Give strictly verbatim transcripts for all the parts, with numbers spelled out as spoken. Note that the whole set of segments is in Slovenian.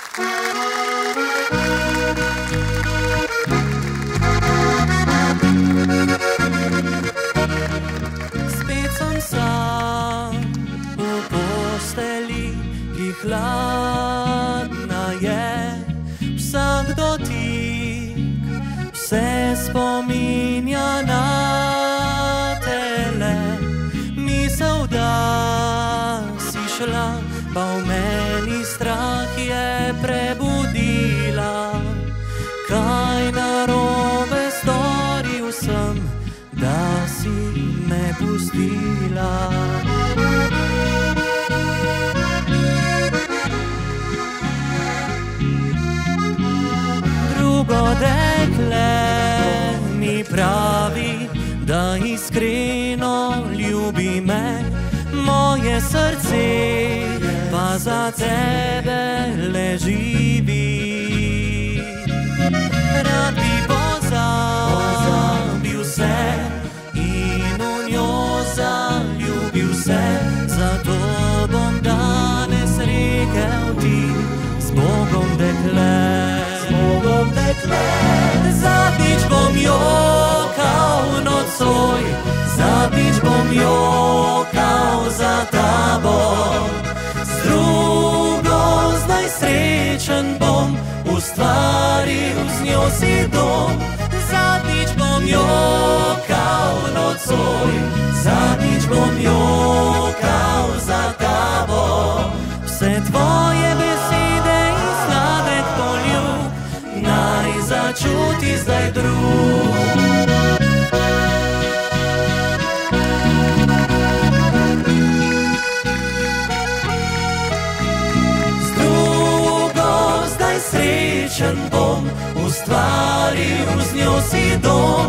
Spet sem sam v posteli, ki hladna je. Vsak dotik vse spominja na tele. Misel, da si šla, pa v meni strah je prebudila. Kaj narobe storil sem, da si me pustila? Drugo dekle mi pravi, da iskreno ljubi me. Moje srce pa za tebe le živi. Rad bi pozabil se in v njo zaljubil se. Zato bom danes rekel ti: z Bogom dekle, z Bogom dekle. Zadnjič bom jokal nocoj, zadnjič bom jokal za tabo. Z drugo zdaj srečen bom, ustvaril z njo si dom. Zadnjič bom jokal nocoj, zadnjič bom jokal za tabo. Vse tvoje besede in sladek poljub naj začuti zdaj drug. Srečen bom, ustvaril z njo si dom.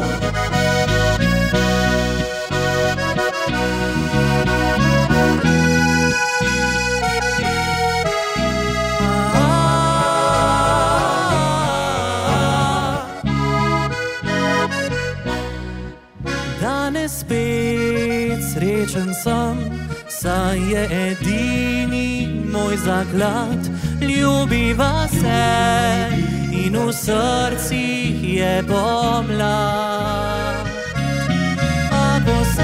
Danes spet srečen sem, saj je edini moj zaklad. Ljubiva se in v srcih je pomlad. Ako se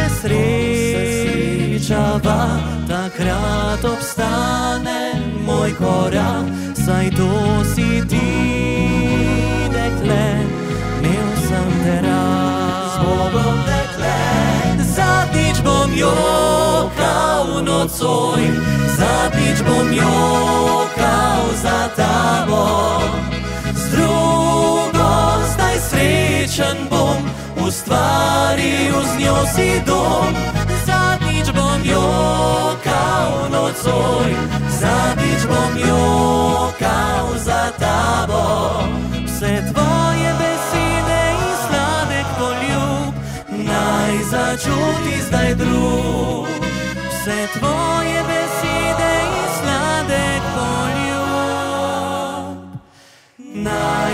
srečava, takrat obstane moj korak. Saj to si ti, dekle, imel sem te rad. Z Bogom dekle, zadnjič bom jokal nocoj, zadnjič bom jokal za tabo. Z drugo zdaj srečen bom, ustvaril z njo si dom. Zadnjič bom jokal nocoj, zadnjič bom jokal za tabo. Vse tvoje besede in sladek poljub naj začuti zdaj drug. Vse tvoje besede in sladek poljub naj